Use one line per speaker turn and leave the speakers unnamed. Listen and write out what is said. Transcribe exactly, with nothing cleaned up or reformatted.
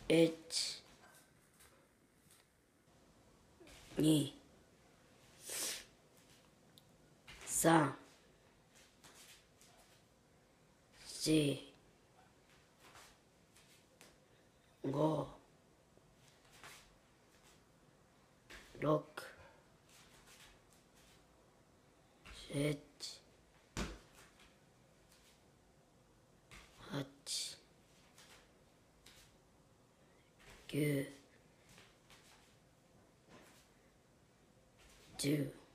いち、に、さん、し、ご、ろく、なな、はち、きゅう、じゅう